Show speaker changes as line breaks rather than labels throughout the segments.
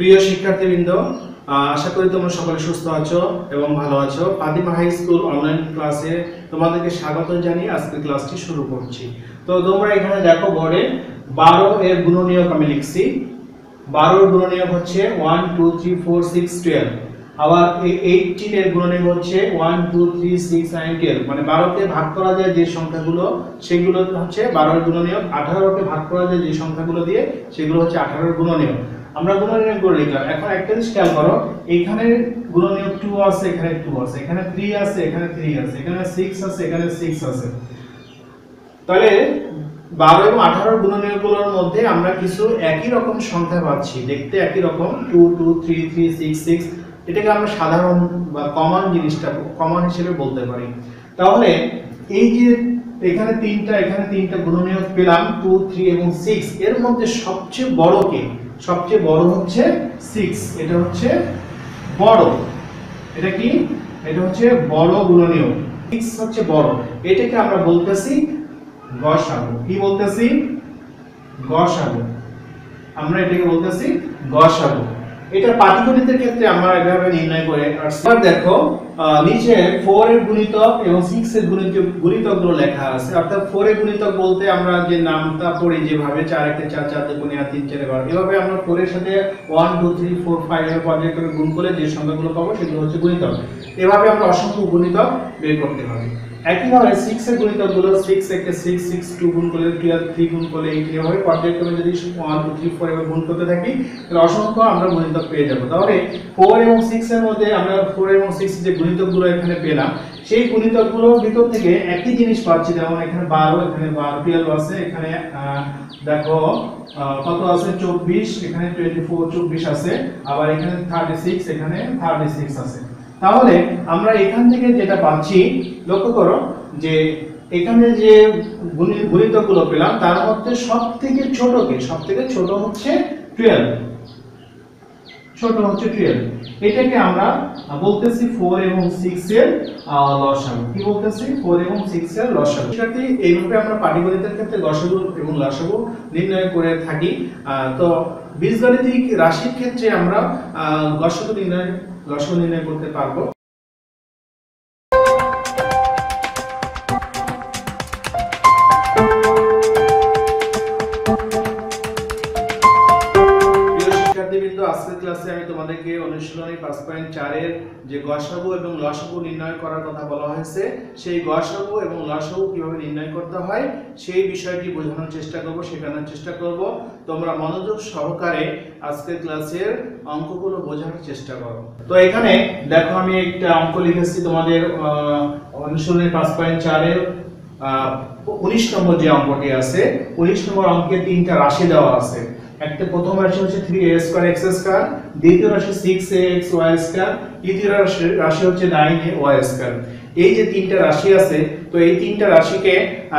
প্রিয় শিক্ষার্থীবৃন্দ, আশা করি তোমরা সকলে সুস্থ আছো এবং ভালো আছো। ফাতিমা হাই স্কুল অনলাইন ক্লাসে তোমাদেরকে স্বাগত জানিয়ে আজকে ক্লাসটি শুরু করছি। তো তোমরা এখানে দেখো বোর্ডে 12 এর গুণনীয়ক আমি লিখছি। 12 এর গুণনীয়ক হচ্ছে 1 2 3 4 6 12। আবার 18 এর গুণনীয়ক হচ্ছে 1 2 3 6 9 12। মানে 12 কে ভাগ করা যায় যে সংখ্যাগুলো সেগুলো হচ্ছে 12 এর গুণনীয়ক। 18 কে ভাগ করা যায় যে সংখ্যাগুলো দিয়ে সেগুলো হচ্ছে 18 এর গুণনীয়ক। আমরা গুণনীয়ক করে লিখলাম। এখন একটা জিনিস খেয়াল করো, এখানে গুণনীয়ক 2 আছে, এখানে 2 আছে, এখানে 3 আছে, এখানে 3 আছে, এখানে 6 আছে, এখানে 6 আছে। তাহলে 12 এবং 18 গুণনীয়কগুলোর মধ্যে আমরা কিছু একই রকম সংখ্যা পাচ্ছি, দেখতে একই রকম 2 2 3 3 6 6। এটাকে আমরা সাধারণ বা কমন জিনিসটা কমন হিসেবে বলতে পারি। তাহলে এই যে এখানে তিনটা গুণনীয়ক পেলাম 2 3 এবং 6, এর মধ্যে সবচেয়ে বড় কে? সবচেয়ে বড় হচ্ছে 6। এটা হচ্ছে বড়। এটা কি? এটা হচ্ছে বড় গুণনীয়ক। 6 হচ্ছে বড়। এটাকে আমরা বলতেছি গসাগু। কি বলতেছি? গসাগু। আমরা এটাকে বলতেছি গসাগু। এটা পাটিগণিতের ক্ষেত্রে আমরা এভাবে নির্ণয় করে আসছি। এবার দেখো নিচে 4 এর গুণিতক এবং 6 এর গুণিতকগুলো লেখা আছে। অর্থাৎ 4 এর গুণিতক বলতে আমরা যে নামটা পড়ি যেভাবে 4 1 4 4 2 3 4 12, এভাবে আমরা 4 এর সাথে 1 2 3 4 5 এর পর্যায়ক্রমে গুণ করে যে সংখ্যাগুলো পাবো সেগুলো হচ্ছে গুণিতক। এভাবে আমরা অসংখ্য গুণিতক বের করতে হবে। একইভাবে 6 এর গুণিতকগুলো 6 একে 6 6 2 গুণ করলে 3 গুণ করলে 8, এভাবে পর্যায়ক্রমে যদি 1 2 3 4 এভাবে গুণ করতে থাকি তাহলে অসংখ্য আমরা গুণিতক পেয়ে যাব। তাহলে 4 এবং 6 এর মধ্যে আমরা 4 এবং 6 যে গুণিতকগুলো এখানে পেলাম সেই গুণিতকগুলোর ভিতর থেকে একই জিনিস পাচ্ছি। যেমন এখানে 12, এখানে 12 আছে, এখানে দেখো কত আছে 24, এখানে 24 আছে, আবার এখানে 36, এখানে 36 আছে। তাহলে আমরা এখান থেকে যেটা পাচ্ছি, লক্ষ্য করো যে এখানে যে গুণিতকগুলো পেলাম তার মধ্যে সবথেকে ছোট কে? সবথেকে ছোট হচ্ছে 12। ছোট হচ্ছে 12। এটাকে আমরা বলতেছি 4 এবং 6 এর লসাগু। কি বলতেছি? 4 এবং 6 এর লসাগু। সেটাকে এইভাবে আমরা পাটিগণিতের ক্ষেত্রে গসাগু এবং লসাগু নির্ণয় করে থাকি। তো বীজগাণিতিক রাশির ক্ষেত্রে আমরা লসাগু নির্ণয় করতে পারবো। আজকের ক্লাসে আমি তোমাদেরকে অনুশীলনী 5.4 এর যে গসাগু এবং লসাগু নির্ণয় করার কথা বলা হয়েছে, সেই গসাগু এবং লসাগু কিভাবে নির্ণয় করতে হয় সেই বিষয়টি বোঝানোর চেষ্টা করব, শেখানোর চেষ্টা করব। তোমরা মনোযোগ সহকারে আজকের ক্লাসের অঙ্কগুলো বোঝানোর চেষ্টা করো। তো এখানে দেখো আমি একটা অঙ্ক লিখেছি তোমাদের অনুশীলনী 5.4 এর 19 নম্বর যে অঙ্কটি আছে, 19 নম্বর অঙ্কে তিনটা রাশি দেওয়া আছে। একটা প্রথম রাশি হচ্ছে 3a² x², দ্বিতীয় রাশি 6ax y², তৃতীয় রাশি হচ্ছে 9ay²। এই যে তিনটা রাশি আছে, তো এই তিনটা রাশিকে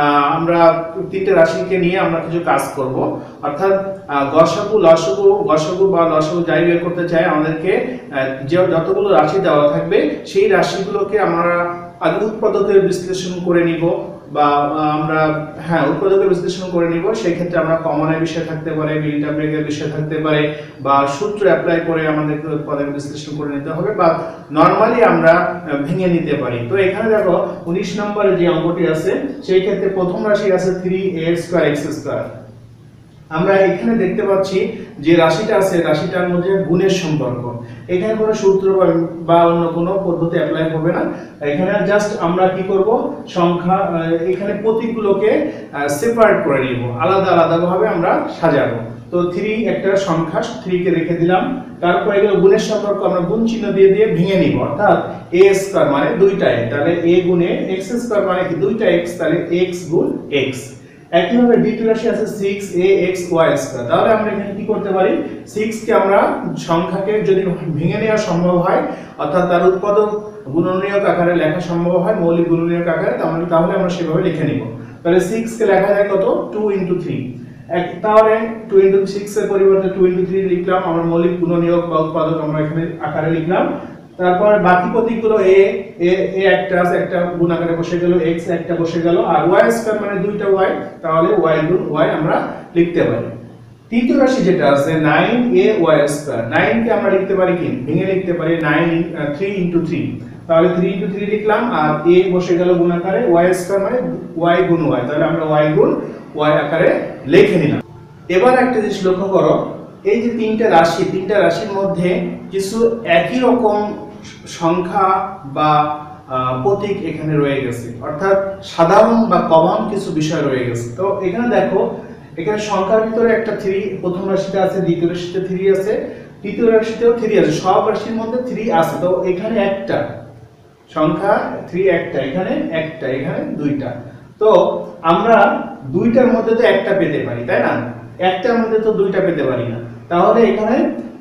নিয়ে আমরা কিছু কাজ করব। অর্থাৎ গসাগু বা লসাগু যাই বের করতে চাই, আমাদেরকে যতগুলো রাশি দেওয়া থাকবে সেই রাশিগুলোকে আমরা আগে উৎপাদকের বিশ্লেষণ করে নিব, বা আমরা উৎপাদকের বিশ্লেষণ করে নিব। সেই ক্ষেত্রে আমরা কমনের বিষয় থাকতে পারে, মিলিটা ব্রেকের বিষয় থাকতে পারে, বা সূত্র অ্যাপ্লাই করে আমাদেরকে উৎপাদকের বিশ্লেষণ করে নিতে হবে, বা নরমালি আমরা ভেঙে নিতে পারি। তো এখানে দেখো 19 নম্বরে যে অঙ্কটি আছে সেই ক্ষেত্রে প্রথম রাশি আছে 3a² x²। আমরা এখানে দেখতে পাচ্ছি যে রাশিটা আছে, রাশিটার মধ্যে গুণের সম্পর্ক। এখানে কোনো সূত্র বা অন্য কোনো পদ্ধতি অ্যাপ্লাই হবে না। এখানে জাস্ট আমরা কি করব, সংখ্যা এখানে প্রতীকগুলোকে সেপারেট করে নিব, আলাদা ভাবে আমরা সাজাবো। তো 3 একটা সংখ্যা, 3 কে রেখে দিলাম। তারপর এগুলো গুণের সম্পর্ক আমরা গুণ চিহ্ন দিয়ে ভেঙে নিব। অর্থাৎ a² মানে দুইটা a, তাহলে a গুণে x² মানে কি দুইটা x, তাহলে x গুণ x। একইভাবে দ্বিতীয় রাশি আছে 6ax y²। তাহলে আমরা এখানে কি করতে পারি, 6 কে আমরা সংখ্যাকে যদি ভেঙে নেওয়া সম্ভব হয়, অর্থাৎ তার উৎপাদক গুণনীয়ক আকারে লেখা সম্ভব হয়, মৌলিক গুণনীয়ক আকারে, তাহলে আমরা সেভাবে লিখে নিব। তাহলে 6 কে লেখা যায় কত? 2 * 3। তাহলে 2 * 6 এর পরিবর্তে 2 * 3 লিখলাম। আমরা মৌলিক গুণনীয়ক বা উৎপাদক আমরা এখানে আকারে লিখলাম। তারপর বাকি প্রতীকগুলো a একটা আছে, একটা গুণ আকারে বসে গেল, x একটা বসে গেল, আর y² মানে দুইটা y, তাহলে y গুণ y আমরা লিখতে পারি। তৃতীয় রাশি যেটা আছে 9ay², 9 কে আমরা লিখতে পারি কি, ভেঙে লিখতে পারি 3 * 3, তাহলে 3 * 3 লিখলাম, আর a বসে গেল গুণ আকারে, y² মানে y গুণ y, তাহলে আমরা y গুণ y আকারে লিখে নিলাম। এবার একটা জিনিস লক্ষ্য করো, এই যে তিনটা রাশির মধ্যে কিছু একই রকম সংখ্যা বা প্রতীক এখানে রয়ে গেছে, অর্থাৎ সাধারণ বা কমন কিছু বিষয় রয়ে গেছে। তো এখানে দেখো, এখানে সংখ্যার ভিতরে একটা 3 প্রথম রাশিতে আছে, দ্বিতীয় রাশিতে 3 আছে, তৃতীয় রাশিতেও 3 আছে, সব রাশির মধ্যে 3 আছে। তো এখানে একটা সংখ্যা 3 একটা, এখানে একটা, এখানে দুইটা। তো আমরা দুইটার মধ্যে তো একটা পেতে পারি, তাই না? একটার মধ্যে তো দুইটা পেতে পারি না। তাহলে এখানে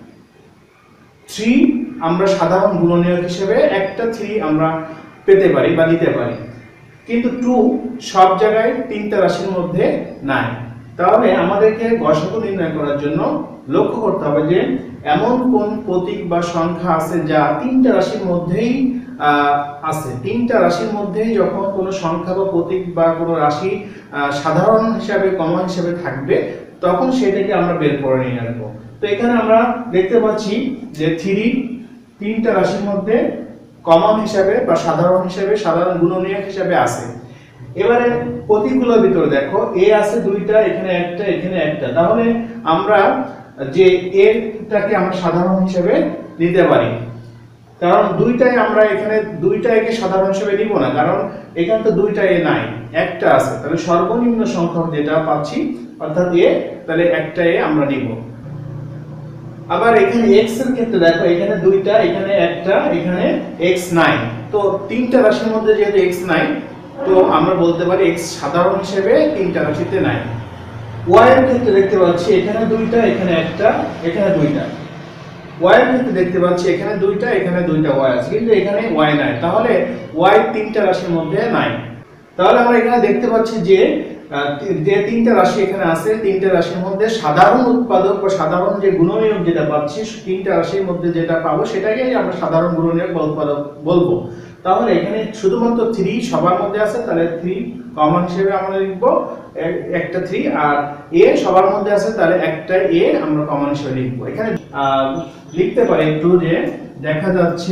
3 আমরা সাধারণ গুণনীয়ক হিসেবে একটা 3 আমরা পেতে পারি বা নিতে পারি, কিন্তু 2 সব জায়গায় তিনটা রাশির মধ্যে নাই। তাহলে আমাদেরকে গসাগু নির্ণয় করার জন্য লক্ষ্য করতে হবে যে এমন কোন প্রতীক বা সংখ্যা আছে যা তিনটা রাশির মধ্যেই আছে। তিনটা রাশির মধ্যেই যখন কোনো সংখ্যা বা প্রতীক বা কোনো রাশি সাধারণ হিসাবে কমন হিসাবে থাকবে, তখন সেটাকে আমরা বের করে নিয়ে আসবো। তো এখানে আমরা দেখতে পাচ্ছি যে 3 তিনটা রাশির মধ্যে কমন হিসাবে বা সাধারণ হিসাবে, সাধারণ গুণনীয়ক হিসাবে আছে। এবারে প্রতীকগুলোর ভিতরে দেখো, a আছে দুইটা, এখানে একটা, এখানে একটা, তাহলে আমরা যে এটাকে আমরা সাধারণ হিসাবে নিতে পারি, কারণ দুইটাই আমরা এখানে দুইটাকে সাধারণ হিসাবে নিব না, কারণ এখানে তো দুইটা এ নাই, একটা আছে। তাহলে সর্বনিম্ন সংখ্যক যেটা পাচ্ছি অর্থাৎ এ, তাহলে একটা এ আমরা নিব। আবার এখানে x এর ক্ষেত্রে দেখো, এখানে দুইটা, এখানে একটা, এখানে x নাই। তো তিনটা রাশির মধ্যে যেহেতু x নাই, তো আমরা বলতে পারি x সাধারণ হিসেবে তিনটা রাশিতে নাই। y এর ক্ষেত্রে দেখতে পাচ্ছি এখানে দুইটা, এখানে একটা, এখানে দুইটা। y এর ক্ষেত্রে দেখতে পাচ্ছি এখানে দুইটা, এখানে দুইটা y আছে, কিন্তু এখানে y নাই, তাহলে y তিনটা রাশির মধ্যে নাই। তাহলে আমরা এখানে দেখতে পাচ্ছি যে তিনটা রাশি এখানে আছে, তিনটা রাশির মধ্যে সাধারণ উৎপাদক বা সাধারণ যে গুণনীয়ক যেটা পাচ্ছি, তিনটা রাশির মধ্যে যেটা পাবো সেটাকেই আমরা সাধারণ গুণনীয়ক বা উৎপাদক বলবো। তাহলে এখানে শুধুমাত্র 3 সবার মধ্যে আছে, তাহলে 3 কমন হিসেবে আমরা লিখব একটা 3, আর a সবার মধ্যে আছে, তাহলে একটা a আমরা কমন হিসেবে লিখব। এখানে লিখতে পারি একটু যে দেখা যাচ্ছে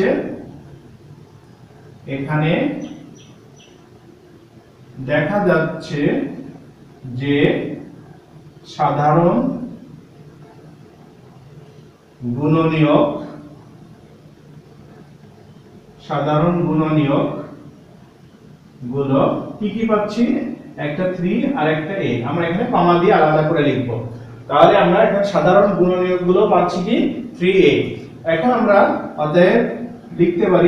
এখানে দেখা যাচ্ছে যে সাধারণ গুণনীয়ক গুলো কি কি পাচ্ছি, একটা 3 আর একটা a, আমরা এখানে কমা দিয়ে আলাদা করে লিখব। তাহলে আমরা এখানে সাধারণ গুণনীয়ক গুলো পাচ্ছি কি 3a। এখন আমরা অতএব লিখতে পারি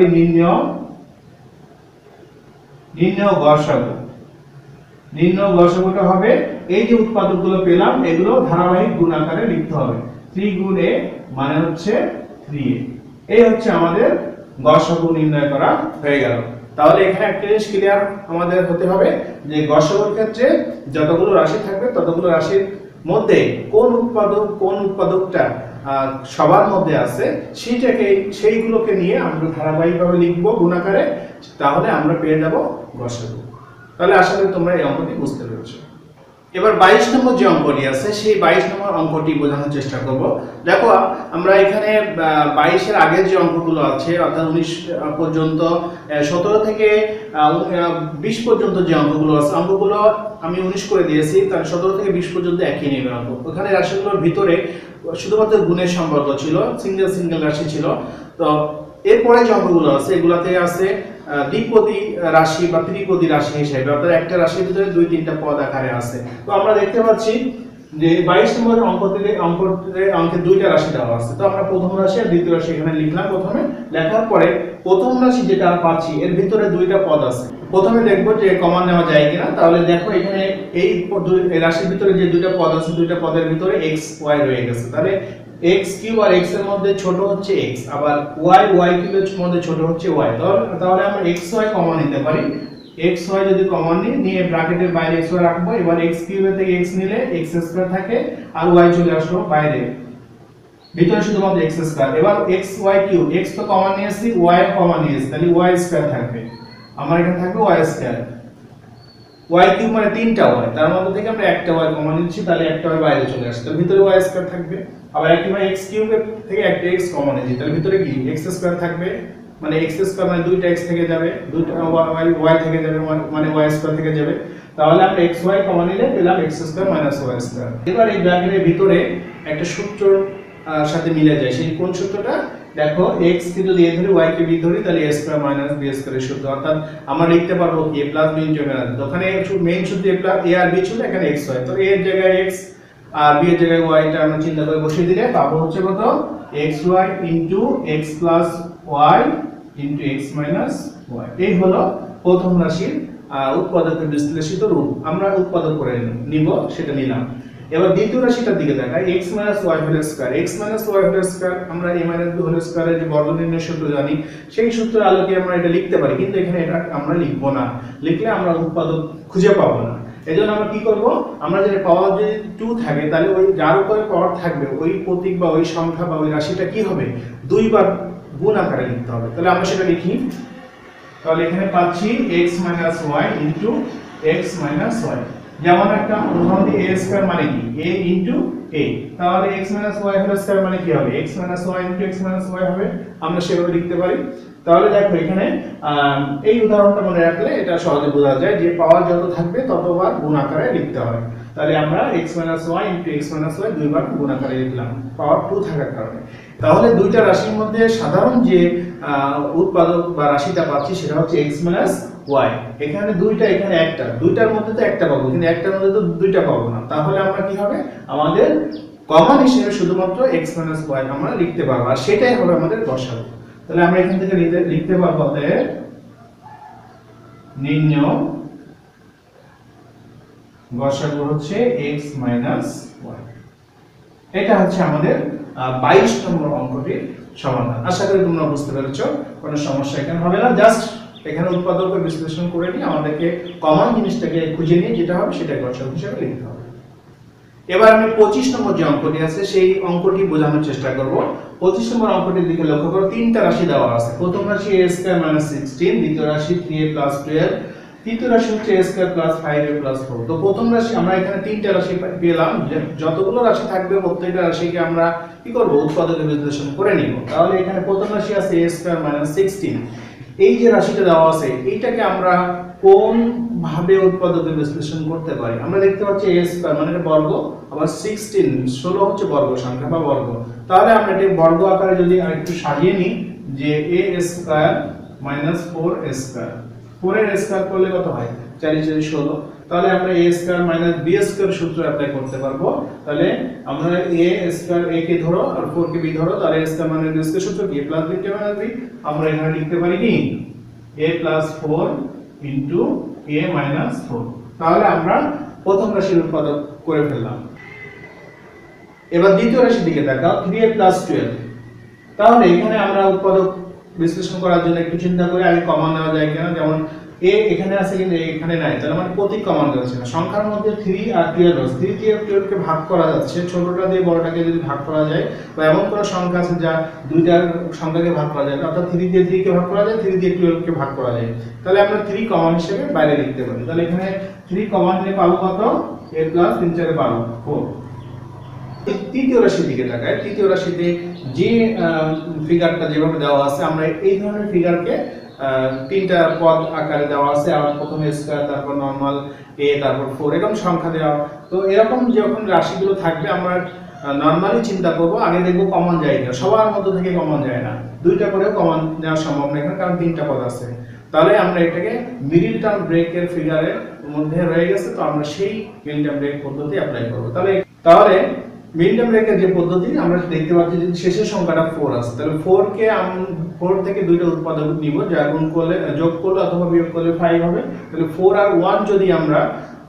নির্ণয় গসাগু। নির্ণয় গসাগুটা হবে এই যে উৎপাদকগুলো পেলাম, এগুলো ধারাবাহিক গুণ আকারে লিখতে হবে। 3 গুণ a মানে হচ্ছে 3a। এই হচ্ছে আমাদের গসাগু নির্ণয় করা হয়ে গেল। তাহলে এখানে একটা জিনিস ক্লিয়ার আমাদের হতে হবে যে গসাগুর ক্ষেত্রে যতগুলো রাশি থাকবে ততগুলো রাশির মধ্যে কোন উৎপাদকটা সবার মধ্যে আছে সেইগুলোকে নিয়ে আমরা ধারাবাহিকভাবে লিখবো গুণ আকারে, তাহলে আমরা পেয়ে যাব গসাগু। তাহলে আশা করি তোমরা এই অঙ্কটি বুঝতে পেরেছো। এবার 22 নম্বর যে অঙ্কটি আছে সেই 22 নম্বর অঙ্কটি বোঝানোর চেষ্টা করব। দেখো, আমরা এখানে 22 এর আগের যে অঙ্কগুলো আছে অর্থাৎ 19 পর্যন্ত, 17 থেকে 20 পর্যন্ত যে অঙ্কগুলো আছে, অঙ্কগুলো আমি 19 করে দিয়েছি, তার 17 থেকে 20 পর্যন্ত একই নিয়মের অঙ্ক। ওখানে রাশিগুলোর ভিতরে শুধুমাত্র গুণের সম্পর্ক ছিল, সিঙ্গেল রাশি ছিল। তো এরপরে যে অঙ্কগুলো আছে এগুলাতে আছে দ্বিপদী রাশি বা ত্রিপদী রাশি হিসেবে, অর্থাৎ একটা রাশির ভিতরে 2-3টা পদ আকারে আছে। তো আমরা দেখতে পাচ্ছি যে 22 নম্বর অঙ্কে দুইটা রাশি দেওয়া আছে। তো আমরা প্রথম রাশি আর দ্বিতীয় রাশি এখানে লিখলাম। প্রথমে লেখার পরে প্রথম রাশি যেটা পাচ্ছি এর ভিতরে দুইটা পদ আছে। প্রথমে দেখবো যে কমন নেওয়া যায় কিনা। তাহলে দেখো এখানে এই রাশির ভিতরে যে দুইটা পদ আছে, দুইটা পদের ভিতরে x y রয়ে গেছে। তাহলে x কিউব আর x এর মধ্যে ছোট হচ্ছে x, আবার y কিউবের মধ্যে ছোট হচ্ছে y। তাহলে আমরা xy কমন নিতে পারি। xy যদি কমন নিয়ে ব্র্যাকেটের বাইরে xy রাখবো, এবার x কিউবের থেকে x নিলে x স্কয়ার থাকে আর y চলে আসলো বাইরে, ভিতরে শুধুমাত্র x স্কয়ার। এবার xy কিউব, x তো কমন নিয়েছি, y কমন নিয়েছি, তাহলে y স্কয়ার থাকবে। আমার এখানে থাকবে y স্কয়ার। y কিউব মানে 3টা y, তার মধ্যে থেকে আমরা একটা y কমন নিচ্ছি, তাহলে একটা y বাইরে চলে আসছে, তাহলে ভিতরে y স্কয়ার থাকবে। আবার একইভাবে x কিউব থেকে একটা x কমন নিচ্ছি, তাহলে ভিতরে কি x স্কয়ার থাকবে, মানে x স্কয়ার মানে দুইটা x থেকে যাবে, দুইটা y থেকে যাবে, মানে y স্কয়ার থেকে যাবে, তাহলে আমরা xy কমন নিলে পেলাম x square minus y square. এবার এই ব্র্যাকেটের ভিতরে একটা সূত্র সাথে মিলে যায়, সেই কোন সূত্রটা দেখো, x কে যদি a ধরি y কে b ধরি, তাহলে a স্কয়ার মাইনাস b স্কয়ারের সূত্র, অর্থাৎ আমরা লিখতে পারবো কি a plus b into a। ওখানে মেইন সূত্র a আর b ছিল, এখানে x y, তো a এর জায়গায় x আর b এর জায়গায় y টা আমরা চিন্তা করে বসিয়ে দিলে পাবো হচ্ছে কত, xy into x plus y into x minus y। এই হলো প্রথম রাশির উৎপাদকের বিশ্লেষিত রূপ, আমরা উৎপাদক করে নিব, সেটা নিলাম। এবার দ্বিতীয় রাশিটার দিকে তাকাই, x y whole square. x y whole square আমরা a b হোল স্কয়ারের যে বর্গ নির্ণয় সূত্র জানি, সেই সূত্রের আলোকে আমরা এটা লিখতে পারি, কিন্তু এখানে এটা আমরা লিখব না, লিখলে আমরা উৎপাদক খুঁজে পাবো না। এজন্য আমরা কি করব, আমরা যদি পাওয়ার যদি 2 থাকে, তাহলে ওই যার উপরে পাওয়ার থাকবে ওই প্রতীক বা ওই সংখ্যা বা ওই রাশিটা কি হবে, দুইবার গুণ আকারে লিখতে হবে। তাহলে আমরা সেটা লিখি, তাহলে এখানে পাচ্ছি x y into x y। যেমন একটা উদাহরণ দিই, a স্কয়ার মানে কি, a ইনটু a, তাহলে x y হোল স্কয়ার মানে কি হবে, x y into x y হবে, আমরা সেভাবে লিখতে পারি। তাহলে দেখো এখানে এই উদাহরণটা মনে রাখলে এটা সহজে বোঝা যায় যে পাওয়ার যত থাকবে ততবার গুণ আকারে লিখতে হয়। তাহলে আমরা x y into x y দুইবার গুণ আকারে লিখলাম পাওয়ার 2 থাকার কারণে। তাহলে দুইটা রাশির মধ্যে সাধারণ যে উৎপাদক বা রাশিটা পাচ্ছি সেটা হচ্ছে x y। এখানে দুইটা, এখানে একটা, দুইটার মধ্যে তো একটা পাবো, কিন্তু একটার মধ্যে তো দুইটা পাবো না। তাহলে আমরা কি হবে, আমাদের কমন হিসেবে শুধুমাত্র x y আমরা লিখতে পারবো, আর সেটাই হবে আমাদের গসাগু। তাহলে আমরা এখান থেকে লিখতে পারবো নির্ণয় গসাগু হচ্ছে x y। এটা হচ্ছে আমাদের 22 নম্বর অঙ্কটির সমাধান। আশা করি তোমরা বুঝতে পেরেছো, কোনো সমস্যা এখানে হবে না। জাস্ট এখানে উৎপাদকের বিশ্লেষণ করে নিয়ে আমাদেরকে কমন জিনিসটাকে খুঁজে নিয়ে যেটা হবে সেটা গসাগু হিসেবে লিখতে হবে। এবার আমি 25 নম্বর যে অঙ্কটি আছে সেই অঙ্কটি বোঝানোর চেষ্টা করব। 25 নম্বর অঙ্কটির দিকে লক্ষ্য করো, তিনটা রাশি দেওয়া আছে। প্রথম রাশি a স্কয়ার মাইনাস 16, দ্বিতীয় রাশি 3a প্লাস 12, তৃতীয় রাশি হচ্ছে a square plus 5a plus 4। তো প্রথম রাশি আমরা এখানে তিনটা রাশি পেলাম, যতগুলো রাশি থাকবে প্রত্যেকটা রাশিকে আমরা কি করব, উৎপাদকের বিশ্লেষণ করে নিব। তাহলে এখানে প্রথম রাশি আছে a স্কয়ার মাইনাস 16, এই যে রাশিটা দেওয়া আছে এইটাকে আমরা কোন ভাবে উৎপাদকের বিশ্লেষণ করতে পারি। আমরা দেখতে পাচ্ছি a স্কয়ার মানে এটা বর্গ, আবার 16 হচ্ছে বর্গ সংখ্যা বা বর্গ। তাহলে আমরা এটা বর্গ আকারে যদি আরেকটু সাজিয়ে নিই, যে a square minus 4a square, 4 এর স্কয়ার করলে কত হয়, 4 4 16। তাহলে আমরা a square minus b square সূত্র অ্যাপ্লাই করতে পারবো। তাহলে আমরা a স্কয়ার a কে ধরো আর 4 কে b ধরো, তাহলে a square minus b square সূত্র কি, প্লাস b মাইনাস b। আমরা এখানে লিখতে পারি কি a plus 4 into a minus 4। তাহলে আমরা প্রথম রাশির উৎপাদক করে ফেললাম। এবার দ্বিতীয় রাশির দিকে তাকাও, 3a প্লাস 12। তাহলে এখানে আমরা উৎপাদক বিশ্লেষণ করার জন্য একটু চিন্তা করে আগে কমন নেওয়া যায় কিনা। যেমন a এখানে আছে কিন্তু এখানে নাই, তাহলে মানে প্রতীক কমন যাচ্ছে না। সংখ্যার মধ্যে 3 আর 12 আছে, 3 দিয়ে 12 কে ভাগ করা যাচ্ছে, ছোটটা দিয়ে বড়টাকে যদি ভাগ করা যায়, বা এমন কোন সংখ্যা আছে যা দুইটার সংখ্যাকে ভাগ করা যায়, অর্থাৎ 3 দিয়ে 3 কে ভাগ করা যায়, 3 দিয়ে 12 কে ভাগ করা যায়, তাহলে আমরা 3 কমন হিসেবে বাইরে লিখতে পারি। তাহলে এখানে 3 কমন নিয়ে পাবো কত, a প্লাস 3 4 12 4। তৃতীয় রাশির দিকে তাকাই, তৃতীয় রাশিতে যে ফিগারটা যেভাবে দেওয়া আছে, আমরা এই ধরনের ফিগারকে তিনটা পদ আকারে দেওয়া আছে, আর প্রথমে স্কয়ার, তারপর নরমাল a, তারপর 4, এরকম সংখ্যা দেওয়া। তো এরকম যখন রাশিগুলো থাকবে আমরা নরমালি চিন্তা করব, আগে দেখব কমন যায় কিনা। সবার মধ্যে থেকে কমন যায় না, দুইটা করেও কমন নেওয়া সম্ভব না এখানে, কারণ তিনটা পদ আছে। তাহলে আমরা এটাকে মিডল টার্ম ব্রেকের ফিগারের মধ্যে রয়ে গেছে, তো আমরা সেই মিডল টার্ম ব্রেক পদ্ধতি অ্যাপ্লাই করব। তাহলে মিডল টার্ম ব্রেকের যে পদ্ধতি আমরা দেখতে পাচ্ছি যে শেষের সংখ্যাটা 4 আছে, তাহলে 4 কে 4 থেকে দুইটা উৎপাদক নিব, যা গুণ করলে, যোগ করলে অথবা বিয়োগ করলে 5 হবে। তাহলে 4 আর 1 যদি আমরা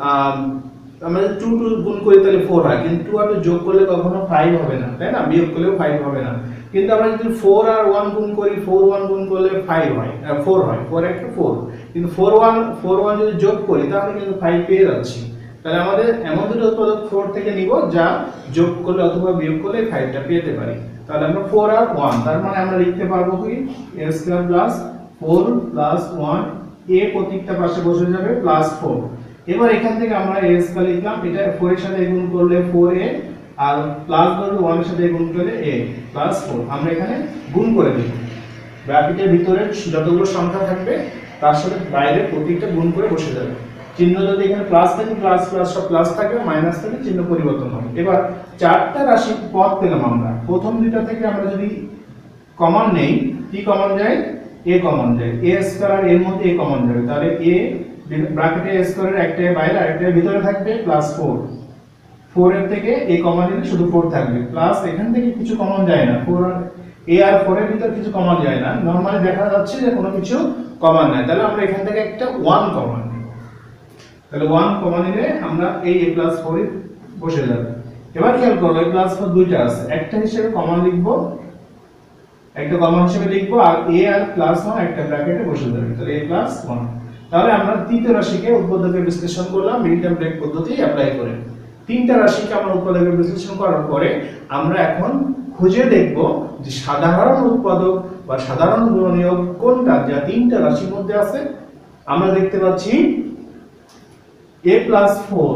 2 গুণ করি তাহলে 4 হয়, কিন্তু 2 আর 2 যোগ করলে কখনো 5 হবে না, তাই না, বিয়োগ করলেও 5 হবে না। কিন্তু আমরা যদি 4 আর 1 গুণ করি, 4 1 গুণ করলে 5 হয়, 4 হয়, 4 একটা 4, কিন্তু 4 1 যদি যোগ করি তাহলে কিন্তু 5 পেয়ে যাচ্ছি। তাহলে আমাদের এমন দুটো উৎপাদক 4 থেকে নিব যা যোগ করলে অথবা বিয়োগ করলে 5টা পেতে পারি। তাহলে আমরা 4 আর 1, তার মানে আমরা লিখতে পারবো কি a square plus 4 plus 1, a প্রত্যেকটা পাশে বসে যাবে প্লাস 4, এবার এখান থেকে আমরা a স্কয়ার লিখলাম, এটা 4 এর সাথে গুণ করলে 4a আর প্লাস ধরলে 1 এর সাথে গুণ করলে a প্লাস 4 আমরা এখানে গুণ করে দেব। ব্র্যাকেটের ভিতরে যতগুলো সংখ্যা থাকবে তার সাথে বাইরে প্রত্যেকটা গুণ করে বসে যাবে। চিহ্ন যদি এখানে প্লাস থাকে প্লাস প্লাস সব প্লাস থাকবে, মাইনাস থাকলে চিহ্ন পরিবর্তন হবে। এবার চারটা রাশি পদ পেলাম আমরা। প্রথম দুইটা থেকে আমরা যদি কমন নেই, কি কমন যায়? a কমন যায়। a স্কয়ার আর এর মধ্যে a কমন যাবে, তাহলে a ব্র্যাকেটে a স্কয়ারের একটা বাইরে আর একটা ভিতরে থাকবে প্লাস 4। 4 এর থেকে a কমন নিলে শুধু 4 থাকবে, প্লাস এখান থেকে কিছু কমন যায় না। 4 আর a আর 4 এর ভিতর কিছু কমন যায় না, নরমালি দেখা যাচ্ছে যে কোনো কিছু কমন নাই, তাহলে আমরা এখান থেকে একটা 1 কমন নিব। তাহলে 1 কমন নিলে আমরা এই a প্লাস 4 এ বসে যাবে। এবার খেয়াল করো a প্লাস 4 দুইটা আছে, একটা হিসেবে কমন লিখবো, একটা কমন হিসেবে লিখবো, আর a আর প্লাস 1 একটা ব্র্যাকেটে বসে যাবে, তাহলে a প্লাস 1। তাহলে আমরা তৃতীয় রাশিকে উৎপাদকের বিশ্লেষণ করলাম মিড টার্ম ব্রেক পদ্ধতি অ্যাপ্লাই করে। তিনটা রাশিকে আমরা উৎপাদকের বিশ্লেষণ করার পরে আমরা এখন খুঁজে দেখব যে সাধারণ উৎপাদক বা সাধারণ গুণনীয়ক কোনটা যা তিনটা রাশির মধ্যে আছে। আমরা দেখতে পাচ্ছি a প্লাস 4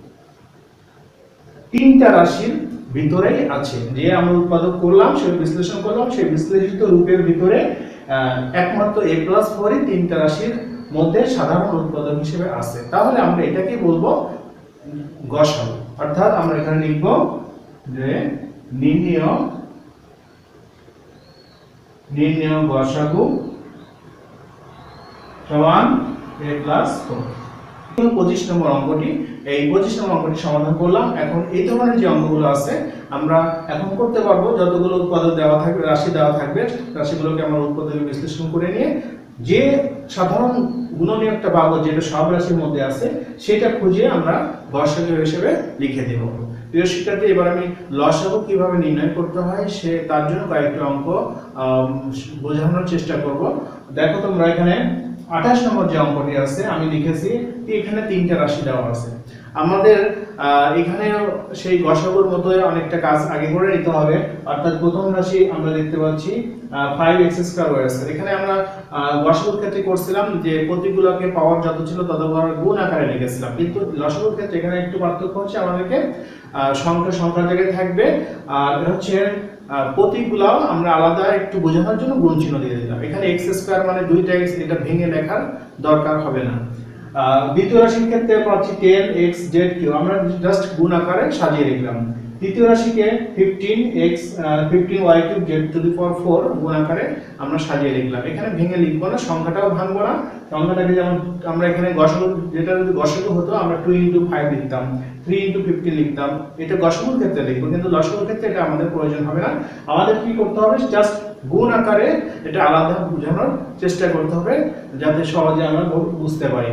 তিনটা রাশির ভিতরেই আছে, যে আমরা উৎপাদক করলাম সেই বিশ্লেষণ করলাম, সেই বিশ্লেষিত রূপের ভিতরে একমাত্র a প্লাস 4 ই তিনটা রাশির মধ্যে সাধারণ উৎপাদক হিসেবে আছে। তাহলে আমরা এটাকে বলবো গসাগু, অর্থাৎ আমরা এখানে লিখব যে নির্ণেয় গসাগু সমান a প্লাস 4। 25 নম্বর অঙ্কটি, এই 25 নম্বর অঙ্কটি সমাধান করলাম। এখন এই ধরনের যে অঙ্কগুলো আছে আমরা এখন করতে পারবো, যতগুলো উৎপাদক দেওয়া থাকবে, রাশি দেওয়া থাকবে, রাশিগুলোকে আমরা উৎপাদকে বিশ্লেষণ করে নিয়ে যে সাধারণ গুণনীয়কটা পাবো যেটা সব রাশির মধ্যে আছে সেটা খুঁজে আমরা গসাগু হিসেবে লিখে দেব। প্রিয় শিক্ষার্থী, এবার আমি লসাগু কিভাবে নির্ণয় করতে হয় সে তার জন্য কয়েকটি অঙ্ক বোঝানোর চেষ্টা করব। দেখো তোমরা এখানে 28 নম্বর যে অঙ্কটি আছে আমি লিখেছি, এখানে তিনটা রাশি দেওয়া আছে। আমাদের এখানে সেই গসাগুর মতো অনেকটা কাজ আগে করে নিতে হবে। অর্থাৎ প্রথম রাশি আমরা দেখতে পাচ্ছি 5x²y²। এখানে আমরা গসাগুর ক্ষেত্রে করছিলাম যে প্রতীকগুলোকে পাওয়ার যত ছিল তত গুণ আকারে লিখেছিলাম, কিন্তু লসাগুর ক্ষেত্রে এখানে একটু পার্থক্য হচ্ছে, আমাদেরকে সংখ্যা জায়গায় থাকবে আর হচ্ছে প্রতীকগুলো আমরা আলাদা একটু বোঝানোর জন্য গুণ চিহ্ন দিয়ে দিলাম। এখানে x² মানে 2টা x, এটা ভেঙে লেখার দরকার হবে না। দ্বিতীয় রাশির ক্ষেত্রে পাচ্ছি 10xz³ আমরা জাস্ট গুণ আকারে সাজিয়ে লিখলাম। তৃতীয় রাশিকে 15y³ গুণ আকারে আমরা সাজিয়ে লিখলাম। এখানে ভেঙে লিখবো না, সংখ্যাটাও ভাঙবো না। সংখ্যাটাকে যেমন আমরা এখানে গসাগু, যেটা যদি গসাগু হতো আমরা 2 × 5 লিখতাম, 3 × 15 লিখতাম, এটা গসাগুর ক্ষেত্রে লিখবো, কিন্তু লসাগুর ক্ষেত্রে এটা আমাদের প্রয়োজন হবে না। আমাদের কি করতে হবে, জাস্ট গুণ আকারে এটা আলাদা বোঝানোর চেষ্টা করতে হবে যাতে সহজে আমরা বুঝতে পারি।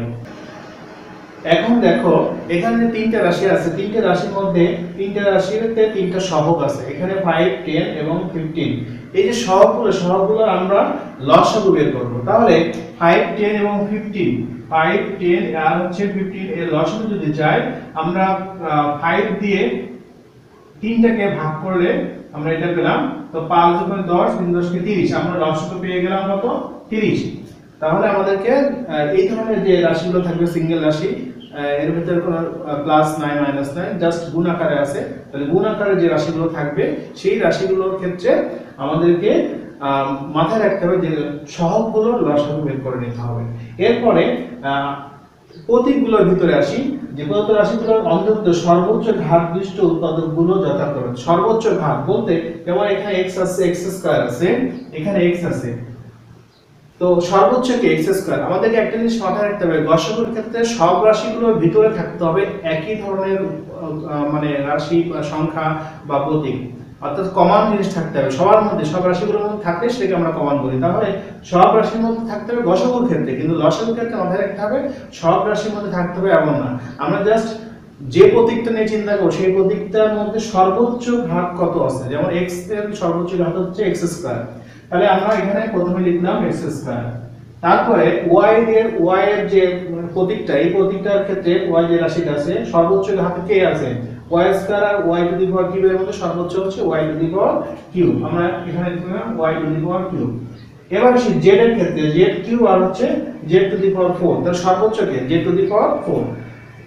এখন দেখো এখানে তিনটা রাশি আছে, তিনটা রাশির মধ্যে তিনটা রাশিতে তিনটা সহগ আছে, এখানে 5, 10 এবং 15। এই যে সহগগুলো আমরা লসাগু বের করব। তাহলে 5, 10 এবং 15, 5, 10 আর হচ্ছে 15 এর লসাগু যদি চাই আমরা 5 দিয়ে তিনটাকে ভাগ করলে আমরা এটা পেলাম, তো 5 যখন 10, 3 10 কে 30, আমরা লসাগু পেয়ে গেলাম কত? 30। তাহলে আমাদেরকে এই ধরনের যে রাশিগুলো থাকবে সিঙ্গেল রাশি, এর ভিতরে কোনো প্লাস নাই মাইনাস নাই, জাস্ট গুণ আকারে আছে, তাহলে গুণ আকারে যে রাশিগুলো থাকবে সেই রাশিগুলোর ক্ষেত্রে আমাদেরকে মাথায় রাখতে হবে যে সহগগুলোর লসাগু বের করে নিতে হবে। এরপরে প্রতীকগুলোর ভিতরে আসি, যে প্রদত্ত রাশিগুলোর অন্তত সর্বোচ্চ ঘাতবিশিষ্ট উৎপাদকগুলো যথাক্রমে। সর্বোচ্চ ঘাত বলতে যেমন এখানে x আছে, x² আছে, এখানে x আছে, তো সর্বোচ্চ কি x²। আমাদেরকে একটা জিনিস মাথায় রাখতে হবে, গসাগুর ক্ষেত্রে সব রাশিগুলোর ভিতরে থাকতে হবে একই ধরনের মানে রাশি বা সংখ্যা বা প্রতীক, অর্থাৎ কমন জিনিস থাকতে হবে সবার মধ্যে, সব রাশিগুলোর মধ্যে থাকলে সেটাকে আমরা কমন বলি। তাহলে সব রাশির মধ্যে থাকতে হবে গসাগুর ক্ষেত্রে, কিন্তু লসাগুর ক্ষেত্রে মাথায় রাখতে হবে সব রাশির মধ্যে থাকতে হবে এমন না। আমরা জাস্ট যে প্রতীকটা নিয়ে চিন্তা করব সেই প্রতীকটার মধ্যে সর্বোচ্চ ঘাত কত আছে, যেমন x এর সর্বোচ্চ ঘাত হচ্ছে x², তাহলে আমরা এখানে প্রথমে লিখলাম x²। তারপরে y এর যে প্রতীকটা, এই প্রতীকটার ক্ষেত্রে y যে রাশিটা আছে সর্বোচ্চ ঘাত কে আছে, y² আর y³ এর মধ্যে সর্বোচ্চ হচ্ছে y³। আমরা এখানে লিখলাম y³। এবার আসি z এর ক্ষেত্রে, z³ আর হচ্ছে z⁴, তার সর্বোচ্চ কে z⁴।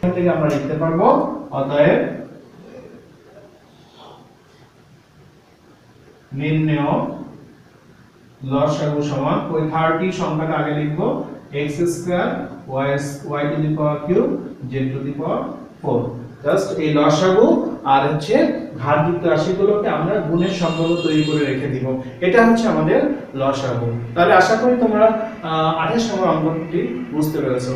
এখান থেকে আমরা লিখতে পারবো অতএব নির্ণেয় লসাগু সমান ওই 30 সংখ্যাটা আগে লিখবো x square y to the power cube z to the power 4। Just এই লসাগু আর হচ্ছে ঘাতযুক্ত রাশিগুলোকে আমরা গুণের সম্পর্ক তৈরি করে রেখে দিব। এটা হচ্ছে আমাদের লসাগু। তাহলে আশা করি তোমরা 28 নম্বর অঙ্কটি বুঝতে পেরেছো।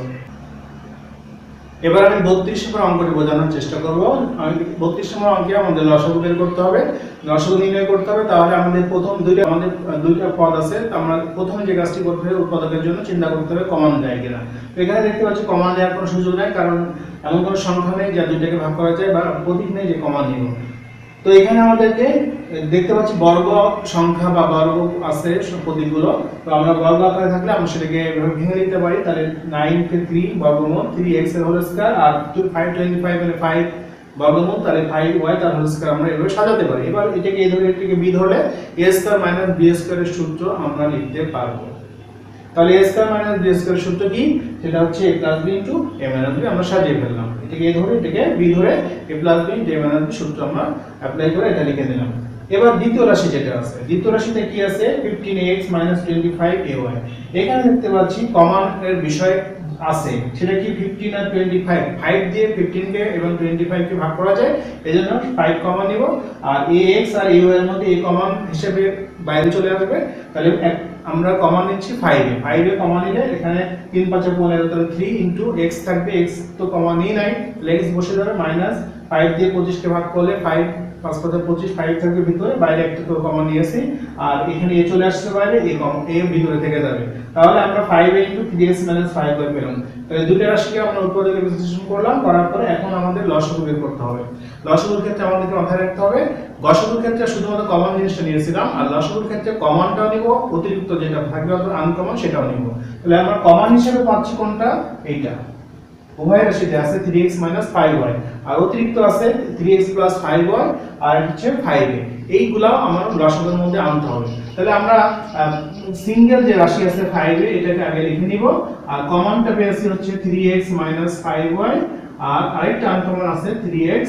এবার আমি 32 নম্বর অঙ্কটি বোঝানোর চেষ্টা করব। আমি 32 নম্বর অঙ্কে আমাদের লসাগু বের করতে হবে, লসাগু নির্ণয় করতে হবে। তাহলে আমাদের প্রথম দুইটা পদ আছে, আমরা প্রথমে যে কাজটি করতে হবে উৎপাদকের জন্য চিন্তা করতে হবে কমান যায় কিনা। এখানে দেখতে পাচ্ছি কমান দেওয়ার কোনো সুযোগ নাই, কারণ এমন কোনো সংখ্যা নেই যা দুইটাকে ভাগ করা যায় বা প্রতীক নেই যে কমান নিব। তো এখানে আমাদেরকে দেখতে পাচ্ছি বর্গ সংখ্যা বা বর্গ আছে প্রতীকগুলো। তো আমরা বর্গ আকারে থাকলে আমরা সেটাকে ভেঙে দিতে পারি। তাহলে 9 কে 3 বর্গমূল 3x এর হোল স্কয়ার আর 525 মানে 5 বর্গমূল তাহলে 5y তার হোল স্কয়ার আমরা এভাবে সাজাতে পারি। এবার এটাকে এই ধরে এটাকে b ধরলে a square minus b square এর সূত্র আমরা লিখতে পারবো। তাহলে a square minus b square এর সূত্র কি? সেটা হচ্ছে a plus b into a minus b। আমরা সাজিয়ে ফেললাম, এটাকে a ধরে এটাকে b ধরে a plus b into a minus b সূত্র আমরা অ্যাপ্লাই করে এটা লিখে দিলাম। এবার দ্বিতীয় রাশি যেটা আছে, দ্বিতীয় রাশিতে কি আছে? 15x 25ay। এখানে দেখতে পাচ্ছি কমন এর বিষয় আছে, সেটা কি 15 আর 25। 5 দিয়ে 15 কে এবং 25 কে ভাগ করা যায়, এজন্য 5 কমন নিব। আর ax আর ay এর মধ্যে a কমন হিসেবে বাইরে চলে আসবে। তাহলে আমরা কমন নিচ্ছি 5 এ। 5 এ কমন নিলে এখানে 3 5 15 তাহলে 3 ইনটু x থাকবে। x তো কমন নিই নাই, তাহলে x বসে যাবে মাইনাস 5 দিয়ে 25 কে ভাগ করলে 5 5 5 25 5 থাকবে ভিতরে, বাইরে একটা তো কমন নিয়েছি। আর এখানে a চলে আসছে বাইরে, a ভিতরে থেকে যাবে। তাহলে আমরা 5 ইনটু 3x 5y পেলাম। তাহলে দুটো রাশিকে আমরা উৎপাদকে বিশ্লেষণ করলাম, করার পরে এখন আমাদের লসাগু বের করতে হবে। লসাগুর ক্ষেত্রে আমাদেরকে মাথায় রাখতে হবে গসাগুর ক্ষেত্রে শুধুমাত্র কমন জিনিসটা নিয়েছিলাম, আর লসাগুর ক্ষেত্রে কমনটাও নিব, অতিরিক্ত যেটা থাকবে অথবা আনকমন সেটাও নিব। তাহলে আমরা কমন হিসেবে পাচ্ছি কোনটা? এইটা। উভয় রাশিতে আছে 3x 5y, আর অতিরিক্ত আছে 3x 5y আর হচ্ছে 5a। এইগুলা আমার লসাগুর মধ্যে আনতে হবে। তাহলে আমরা সিঙ্গেল যে রাশি আছে 5a এটাকে আগে লিখে নিব, আর কমনটা পেয়েছি হচ্ছে 3x 5y, আর আরেকটা আনকমন আছে 3x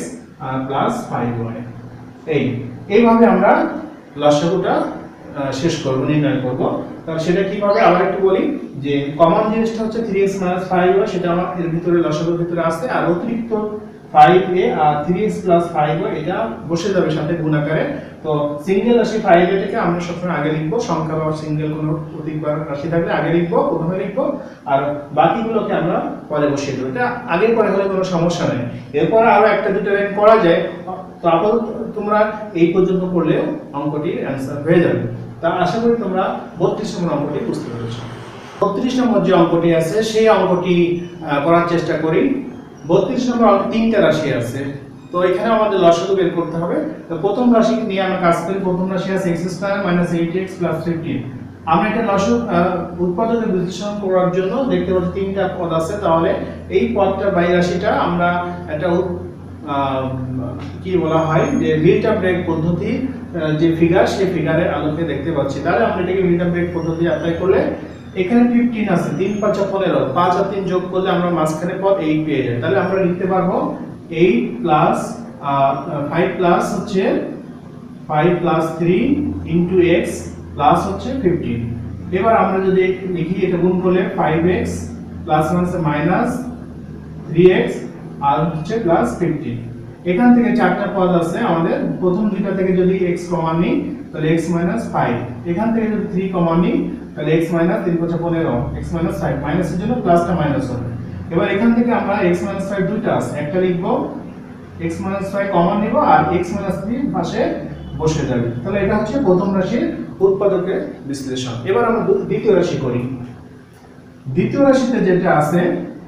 5y। এইভাবে আমরা লসাগুটা শেষ করব, নির্ণয় করব। তাহলে সেটা কিভাবে আবার একটু বলি যে কমন জিনিসটা হচ্ছে 3x 5y, সেটা আমার এর ভিতরে লসাগুর ভিতরে আছে। আর অতিরিক্ত 5a আর 3x 5y এটা বসে যাবে সাথে গুণ আকারে। তো সিঙ্গেল রাশি 5a টাকে আমরা সবসময় আগে লিখব, সংখ্যা বা সিঙ্গেল কোনো প্রতীক বা রাশি থাকলে আগে লিখব, প্রথমে লিখব, আর বাকিগুলোকে আমরা পরে বসিয়ে দেব। এটা আগে পরে হলে কোনো সমস্যা নেই। এরপর আরো একটা দুটো লাইন করা যায়। তো আপাতত তোমরা এই পর্যন্ত পড়লে অঙ্কটির অ্যান্সার হয়ে যাবে। তা আশা করি তোমরা 32 নম্বর অঙ্কটি বুঝতে পেরেছো। 32 নম্বর যে অঙ্কটি আছে সেই অঙ্কটি করার চেষ্টা করি। 32 নম্বর অঙ্কে তিনটা রাশি আছে, তো এখানে আমাদের লসাগু বের করতে হবে। তো প্রথম রাশি নিয়ে আমরা কাজ করি। প্রথম রাশি আছে x² - 8x 15। আমরা এটা লসাগু উৎপাদকে বিশ্লেষণ করার জন্য দেখতে পাচ্ছি তিনটা পদ আছে। তাহলে এই পদটা বাই রাশিটা আমরা একটা কি বলা হয় যে মিল্ট আপ ব্রেক পদ্ধতি যে ফিগার, সেই ফিগারের আলোকে দেখতে পাচ্ছি। তাহলে আমরা এটাকে মিল্ট আপ ব্রেক পদ্ধতি অ্যাপ্লাই করলে এখানে 15 আছে, 3 5 15, 5 আর 3 যোগ করলে আমরা মাঝখানে পদ 8 পেয়ে যাই। তাহলে আমরা লিখতে পারবো 8 প্লাস 5 প্লাস হচ্ছে 5 প্লাস 3 ইনটু x প্লাস হচ্ছে 15। এবার আমরা যদি লিখি এটা গুণ করলে 5x প্লাস মাইনাস 3x আর হচ্ছে প্লাস 15। এখান থেকে চারটা পদ আছে আমাদের। প্রথম দুইটা থেকে যদি x কমন নিই তাহলে x 5, এখান থেকে যদি 3 কমন নিই তাহলে x 3 5 15, x 5 মাইনাসের জন্য প্লাসটা মাইনাস হবে। এবার এখান থেকে আমরা x 5 দুইটা আছে, একটা লিখব x 5 কমন নিব আর x 3 পাশে বসে যাবে। তাহলে এটা হচ্ছে প্রথম রাশির উৎপাদকের বিশ্লেষণ। এবার আমরা দ্বিতীয় রাশি করি। দ্বিতীয় রাশিতে যেটা আছে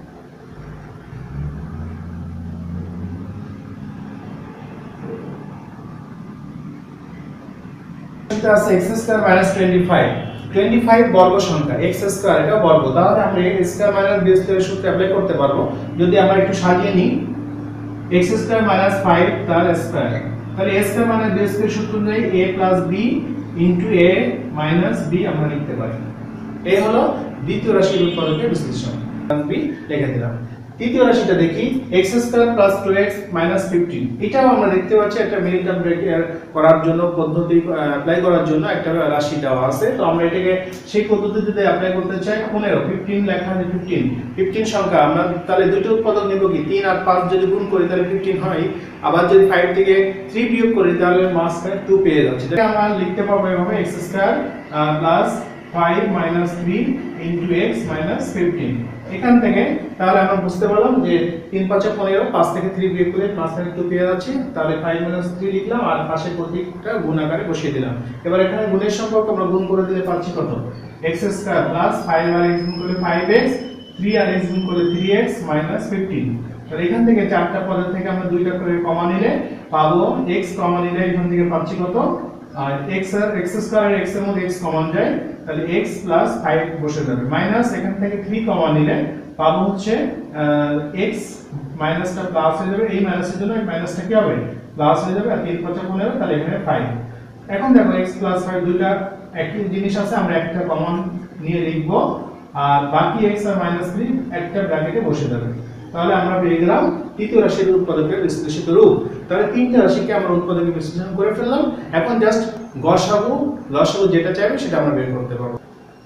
আছে x² - 25। 25 বর্গ সংখ্যা, x স্কয়ার এটা বর্গ। তাহলে আমরা a square minus b square সূত্র অ্যাপ্লাই করতে পারবো। যদি আমরা একটু সাজিয়ে নিই x স্কয়ার মাইনাস 5 তার স্কয়ার, তাহলে a square minus b square সূত্র অনুযায়ী a plus b into a minus b আমরা লিখতে পারি। এই হলো দ্বিতীয় রাশির উৎপাদকের বিশ্লেষণ। b লিখে দিলাম। তৃতীয় রাশিটা দেখি x square plus 2x minus 15। এটাও আমরা দেখতে পাচ্ছি একটা মিন টার্ম করার জন্য পদ্ধতি অ্যাপ্লাই করার জন্য একটা রাশি দেওয়া আছে। তো আমরা এটাকে সেই পদ্ধতিতে অ্যাপ্লাই করতে চাই। 15 লেখা আছে 15 সংখ্যা আমরা তাহলে দুটো উৎপাদক নেব কি 3 আর 5 যদি গুণ করি তাহলে 15 হয়। আবার যদি 5 থেকে 3 বিয়োগ করি তাহলে মাঝখানে 2 পেয়ে যাচ্ছি। তাহলে আমরা লিখতে পারবো এভাবে x square plus 5 minus 3 into x minus 15। এখান থেকে তাহলে আমরা বুঝতে পারলাম যে 3 5 15 5 থেকে 3 বিয়োগ করে মাঝখানে 2 পেয়ে যাচ্ছি। তাহলে 5 minus 3 লিখলাম আর পাশে প্রতীকটা গুণ আকারে বসিয়ে দিলাম। এবার এখানে গুণের সম্পর্ক আমরা গুণ করে দিলে পাচ্ছি কত x স্কয়ার প্লাস 5 আর x গুণ করলে 5x 3 আর x গুণ করলে 3x minus 15। তাহলে এখান থেকে চারটা পদের থেকে আমরা দুইটা করে কমা নিলে পাবো x কমা নিলে এখান থেকে পাচ্ছি কত আর x স্কয়ার আর x এর মধ্যে x কমন যায় তাহলে x প্লাস 5 বসে যাবে মাইনাস এখান থেকে 3 কমন নিলে পাবো হচ্ছে x মাইনাসটা প্লাস হয়ে যাবে। এই মাইনাসের জন্য এই মাইনাসটা কি হবে প্লাস হয়ে যাবে আর 3 5 15 তাহলে এখানে 5। এখন দেখো x প্লাস 5 দুইটা একই জিনিস আছে আমরা একটা কমন নিয়ে লিখব আর বাকি x আর মাইনাস 3 একটা ব্র্যাকেটে বসে যাবে। তাহলে আমরা পেয়ে গেলাম তৃতীয় রাশির উৎপাদকের বিশ্লেষিত রূপ। তাহলে তিনটা রাশিকে আমরা উৎপাদকের বিশ্লেষণ করে ফেললাম। এখন জাস্ট গসাগু লসাগু যেটা চাইবে সেটা আমরা বের করতে পারবো।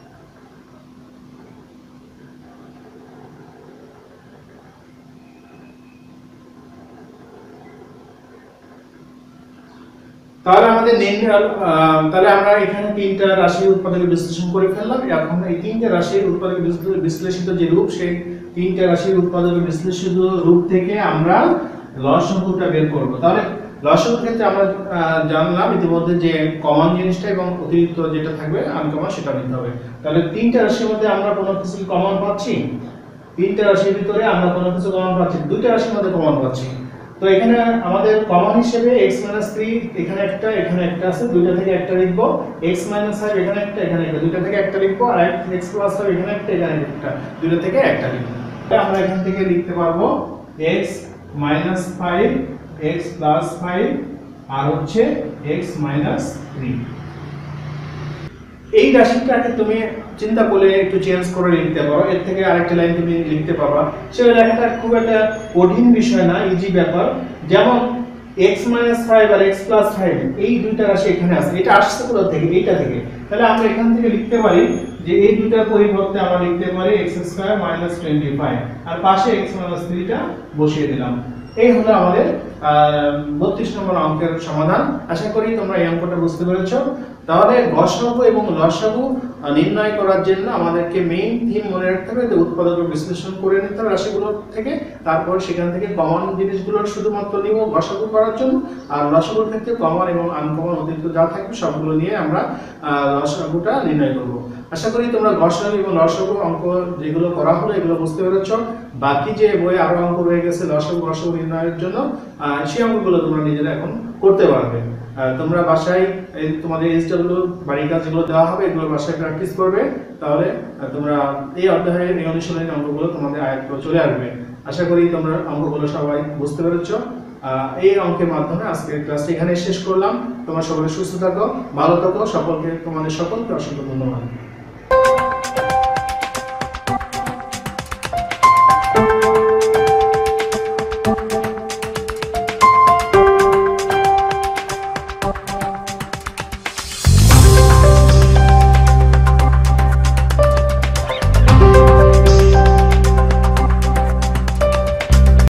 তাহলে আমাদের তাহলে আমরা এখানে তিনটা রাশির উৎপাদকের বিশ্লেষণ করে ফেললাম। এখন এই তিনটা রাশির উৎপাদকের বিশ্লেষিত যে রূপ সেই তিনটা রাশির উৎপাদকের বিশ্লেষিত রূপ থেকে আমরা লসাগুটা বের করব। তাহলে লসাগুর ক্ষেত্রে আমরা জানলাম ইতিমধ্যে যে কমন জিনিসটা এবং অতিরিক্ত যেটা থাকবে আনকমন সেটা নিতে হবে। তাহলে তিনটা রাশির মধ্যে আমরা কোনো কিছু কমন পাচ্ছি, তিনটা রাশির ভিতরে আমরা কোনো কিছু কমন পাচ্ছি, দুইটা রাশির মধ্যে কমন পাচ্ছি। তো এখানে আমাদের কমন হিসেবে x 3 এখানে একটা আছে, দুইটা থেকে একটা লিখব। x 5 এখানে একটা দুইটা থেকে একটা লিখব আর x 5 এখানে একটা দুইটা থেকে একটা লিখব। আমরা এখান থেকে লিখতে পারবো x 5 x 5 আর হচ্ছে x 3। এই রাশিটাকে তুমি চিন্তা করলে একটু চেঞ্জ করে লিখতে পারো, এর থেকে আরেকটা লাইন তুমি লিখতে পারবা। সেটা লেখাটা খুব একটা কঠিন বিষয় না, ইজি ব্যাপার। যেমন x 5 আর x 5 এই দুইটা রাশি এখানে আছে, এটা আসছে কোথা থেকে? এইটা থেকে। তাহলে আমরা এখান থেকে লিখতে পারি যে এই দুইটার পরিবর্তে আমরা লিখতে পারি x স্কয়ার মাইনাস 25 আর পাশে x 3 টা বসিয়ে দিলাম। এই হলো আমাদের 32 নম্বর অঙ্কের সমাধান। আশা করি তোমরা এই অঙ্কটা বুঝতে পেরেছো। তাহলে গসাগু এবং লসাগু নির্ণয় করার জন্য আমাদেরকে মেইন থিম মনে রাখতে হবে যে উৎপাদকের বিশ্লেষণ করে নিতে হবে রাশিগুলো থেকে, তারপর সেখান থেকে কমন জিনিসগুলো শুধুমাত্র নিব গসাগু করার জন্য, আর লসাগুর ক্ষেত্রে কমন এবং আনকমন অতিরিক্ত যা থাকবে সবগুলো নিয়ে আমরা লসাগুটা নির্ণয় করব। আশা করি তোমরা গসাগু এবং লসাগু অঙ্ক যেগুলো করা হলো এগুলো বুঝতে পেরেছো। বাকি যে বইয়ে আরো অঙ্ক রয়ে গেছে লসাগু গসাগু নির্ণয়ের জন্য সেই অঙ্কগুলো তোমরা নিজেরা এখন করতে পারবে। তোমরা বাসায় তোমাদের এসডব্লিউ বাড়ির কাজ যেগুলো দেওয়া হবে এগুলো বাসায় প্র্যাকটিস করবে, তাহলে তোমরা এই অধ্যায়ের এই অনুশীলনী অঙ্কগুলো তোমাদের আয়ত্ত চলে আসবে। আশা করি তোমরা অঙ্কগুলো সবাই বুঝতে পেরেছো। এই অঙ্কের মাধ্যমে আজকের ক্লাসটি এখানে শেষ করলাম। তোমরা সকলে সুস্থ থাকো, ভালো থাকো, তোমাদের সকলকে অসংখ্য ধন্যবাদ।